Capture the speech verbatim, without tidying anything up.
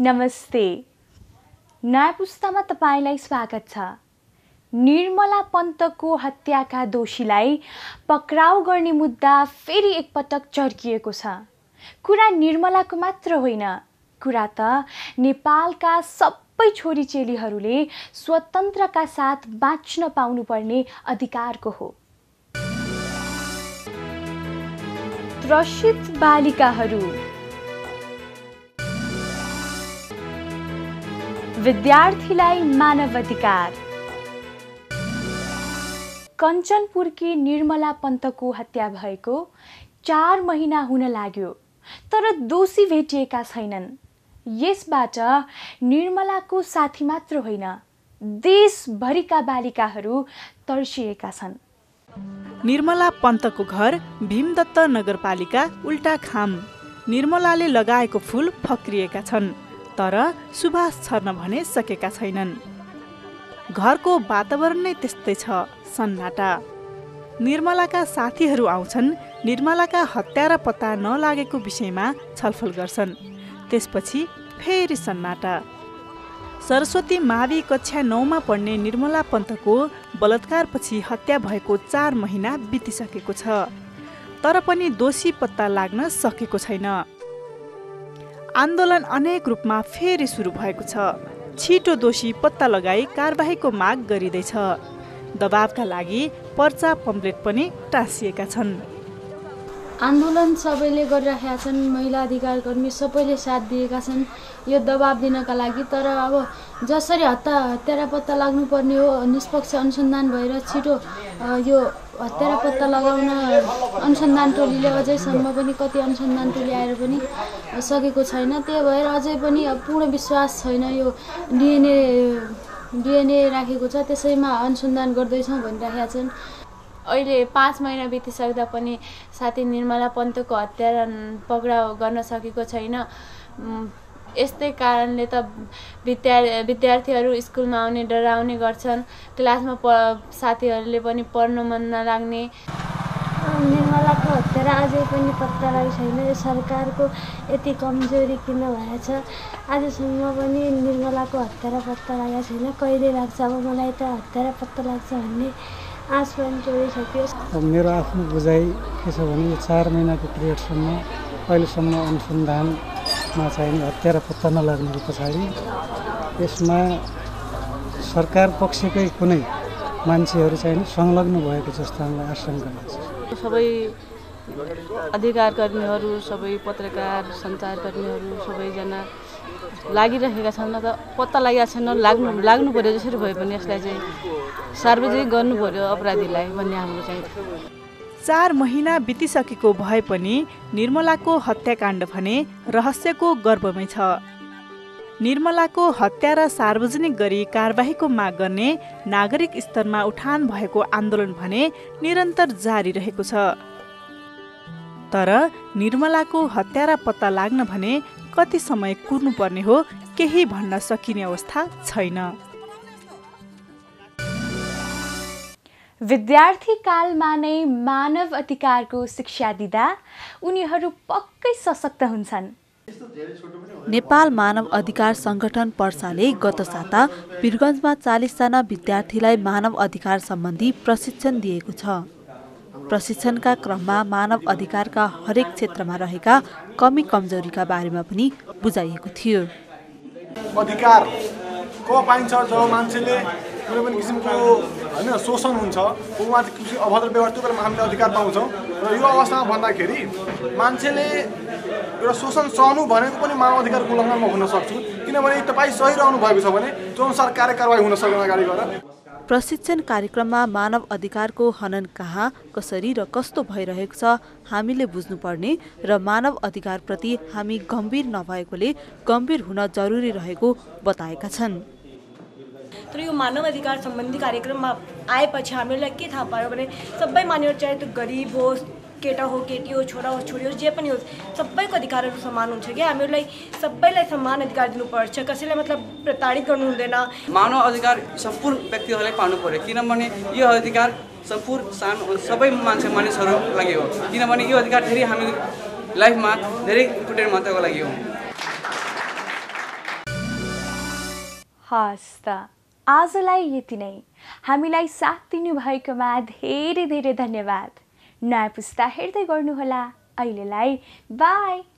नमस्ते। न्यायपुस्तामा तपाईलाई स्वागत छ। निर्मला पन्तको हत्याका दोषीलाई पक्राउ गर्ने मुद्दा फेरि एकपटक चर्किएको छ। कुरा निर्मलाको मात्र होइन, कुरा त नेपालका सबै छोरी चेलीहरूले स्वतन्त्रका साथ बाँच्न पाउनुपर्ने अधिकारको हो। त्रसित बालिकाहरू, विद्यार्थीलाई मानव अधिकार। कञ्चनपुरकी निर्मला पन्तको हत्या भएको चार महिना हुन लाग्यो, तर दोषी भेटिएका छैनन्। यसबाट निर्मलाको साथी मात्र होइन, देशभरिका बालिकाहरू तर्सिएका छन्। निर्मला पन्तको घर भीमदत्त नगरपालिका उल्टा खाम। निर्मलाले लगाएको फूल फक्रिएका छन्, तर सुभाष छर्न भने सकेका छैनन्। घरको वातावरण नै त्यस्तै छ, सन्नाटा। निर्मलाका साथीहरू आउँछन्, निर्मलाका हत्या र पत्ता नलागेको विषयमा छलफल गर्छन्। त्यसपछि फेरि सन्नाटा। सरस्वती मावि कक्षा नौमा पढ्ने निर्मला पन्तको बलात्कारपछि हत्या भएको चार महिना बितिसकेको छ, तर पनि दोषी पत्ता लाग्न सकेको छैन। आन्दोलन अनेक रूपमा फेरि सुरु भएको छ। छिटो दोषी पत्ता लगाई कारबाहीको माग गरिँदैछ। दबावका लागि पर्चा पम्पलेट पनि टाँसिएका छन्। आन्दोलन सबैले गरिराखेका छन्, महिला अधिकार कर्मी सबैले साथ दिएका छन् यो दबाब दिनका लागि। तर अब जसरी हत्या हत्यारा पत्ता लाग्नुपर्ने हो, निष्पक्ष अनुसन्धान भएर छिटो यो हत्यारा पत्ता लगाउन अनुसन्धान टोलीले अझैसम्म पनि कति अनुसन्धान टोली आएर पनि सकेको छैन। त्यही भएर अझै पनि पूर्ण विश्वास छैन। यो डिएनए डिएनए राखेको छ, त्यसैमा अनुसन्धान गर्दैछौँ भनिराखेका छन्। अहिले पाँच महिना बितिसक्दा पनि साथी निर्मला पन्तको हत्या पक्राउ गर्न सकेको छैन। यस्तै कारणले त विद्या विद्यार्थीहरू स्कुलमा आउने डराउने गर्छन्। क्लासमा प साथीहरूले पनि पढ्न मन नलाग्ने। निर्मलाको हत्या अझै पनि पत्ता लागेको छैन। यो सरकारको यति कमजोरी किन भएछ? आजसम्म पनि निर्मलाको हत्या पत्ता लागेको छैन। कहिले लाग्छ? अब मलाई त हत्या पत्ता लाग्छ भन्ने आश पनि जोडिसक्यो। मेरो आफ्नो बुझाइ के छ भने यो चार महिनाको पिरियडसम्म अहिलेसम्म अनुसन्धानमा चाहिँ हत्या र पत्ता नलाग्नुको पछाडि यसमा सरकार पक्षकै कुनै मान्छेहरू चाहिँ संलग्न भएको जस्तो हामीलाई आशंका लाग्छ। सबै अधिकार कर्मीहरू, सबै पत्रकार, सञ्चारकर्मीहरू सबैजना लागिरहेका छन्। त पत्ता लागेको छैन, लाग्नु लाग्नु पर्यो। जसरी भए पनि यसलाई चाहिँ सार्वजनिक गर्नु पर्यो अपराधीलाई भन्ने हाम्रो चाहिँ। चार महिना बितिसकेको भए पनि निर्मलाको हत्याकाण्ड भने रहस्यको गर्भमै छ। निर्मलाको हत्या र सार्वजनिक गरी कारबाहीको माग गर्ने नागरिक स्तरमा उठान भएको आन्दोलन भने निरन्तर जारी रहेको छ। तर निर्मलाको हत्या र पत्ता लाग्न भने कति समय कुर्नुपर्ने हो केही भन्न सकिने अवस्था छैन। विद्यार्थी कालमा नै मानव अधिकारको शिक्षा दिँदा उनीहरू पक्कै सशक्त हुन्छन्। नेपाल मानव अधिकार संगठन पर्साले गत साता वीरगञ्जमा चालीस जना विद्यार्थीलाई मानव अधिकार सम्बन्धी प्रशिक्षण दिएको छ। प्रशिक्षणका क्रममा मानव अधिकारका हरेक क्षेत्रमा रहेका कमी कमजोरीका बारेमा पनि बुझाइएको थियो। अधिकार को पाइन्छ जब मान्छेले कुनै पनि किसिमको हैन शोषण हुन्छ, उमा चाहिँ अभद्र व्यवहार त्यो बेलामा हामीले अधिकार पाउँछौँ। र यो अवस्थामा भन्दाखेरि मान्छेले एउटा शोषण सहनु भनेको पनि मानव अधिकारको उल्लङ्घन म हुन सक्छु, किनभने तपाईँ सही रहनु भएको छ भने त्यो अनुसार कार्यकारवाही हुन सक्दैन अगाडि गएर। प्रशिक्षण कार्यक्रममा मानव अधिकारको हनन कहाँ, कसरी र कस्तो भइरहेको छ हामीले बुझ्नुपर्ने र मानव अधिकारप्रति हामी गम्भीर नभएकोले गम्भीर हुन जरुरी रहेको बताएका छन्। तर यो मानव अधिकार सम्बन्धी कार्यक्रममा आएपछि हामीलाई के थाहा पायो भने सबै मानिस, चाहे त्यो गरिब होस्, केटा हो केटी हो, छोरा हो छोरी होस्, जे पनि होस्, सबैको अधिकारहरू समान हुन्छ कि हामीलाई सबैलाई समान अधिकार दिनुपर्छ। कसैलाई मतलब प्रताडित गर्नु हुँदैन। मानव अधिकार सम्पूर्ण व्यक्तिहरूलाई पाउनु पर्यो, किनभने यो अधिकार सम्पूर्ण सान सबै मान्छे मानिसहरूको लागि हो, किनभने यो अधिकार धेरै हामी लाइफमा धेरै इम्पोर्टेन्ट मात्राको लागि हो। हस् त आजलाई यति नै। हामीलाई साथ दिनुभएकोमा धेरै धेरै धन्यवाद। नयाँ पुस्ता हेर्दै गर्नुहोला। अहिलेलाई बाई।